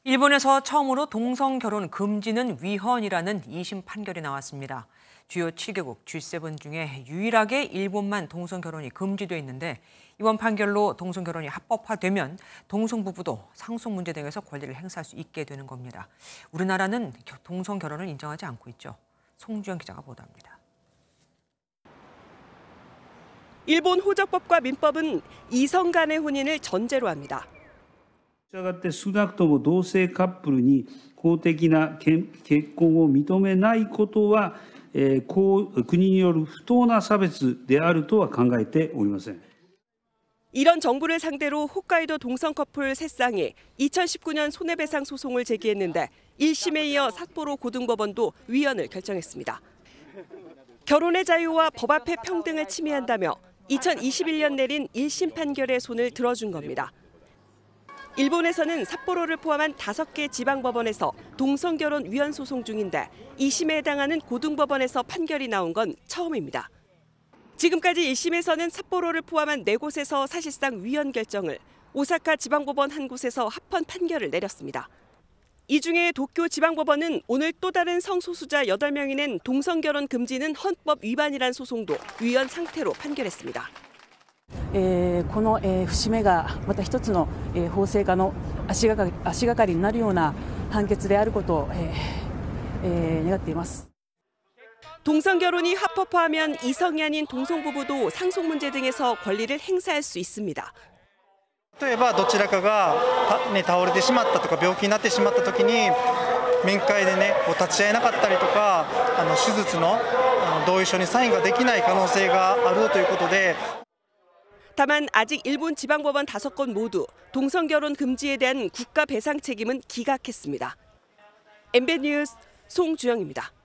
일본에서 처음으로 동성 결혼 금지는 위헌이라는 2심 판결이 나왔습니다. 주요 7개국 G7 중에 유일하게 일본만 동성 결혼이 금지돼 있는데 이번 판결로 동성 결혼이 합법화되면 동성 부부도 상속 문제 등에서 권리를 행사할 수 있게 되는 겁니다. 우리나라는 동성 결혼을 인정하지 않고 있죠. 송주영 기자가 보도합니다. 일본 호적법과 민법은 이성 간의 혼인을 전제로 합니다. したがって少なくとも同性カップルに公的な結婚を認めないことは、国による不当な差別であるとは考えておりません。 이런 정부를 상대로 홋카이도 동성 커플 3쌍이 2019년 손해배상 소송을 제기했는데 1심에 이어 삿포로 고등법원도 위헌을 결정했습니다. 결혼의 자유와 법 앞의 평등을 침해한다며 2021년 내린 1심 판결에 손을 들어준 겁니다. 일본에서는 삿포로를 포함한 5개 지방법원에서 동성결혼 위헌 소송 중인데 2심에 해당하는 고등법원에서 판결이 나온 건 처음입니다. 지금까지 1심에서는 삿포로를 포함한 4곳에서 사실상 위헌 결정을, 오사카 지방법원 한 곳에서 합헌 판결을 내렸습니다. 이 중에 도쿄 지방법원은 오늘 또 다른 성소수자 8명이 낸 동성결혼 금지는 헌법 위반이란 소송도 위헌 상태로 판결했습니다. この節目がまた一つの法制化の足がかりになるような判決であることを願っています。 동성 결혼이 합법화하면 이성이 아닌 동성 부부도 상속 문제 등에서 권리를 행사할 수 있습니다. 例えばどちらかが倒れてしまったとか病気になってしまった時に面会で立ち会えなかったりとか手術の同意書にサインができない可能性があるということで 다만 아직 일본 지방법원 5건 모두 동성결혼 금지에 대한 국가 배상 책임은 기각했습니다. MBN 뉴스 송주영입니다.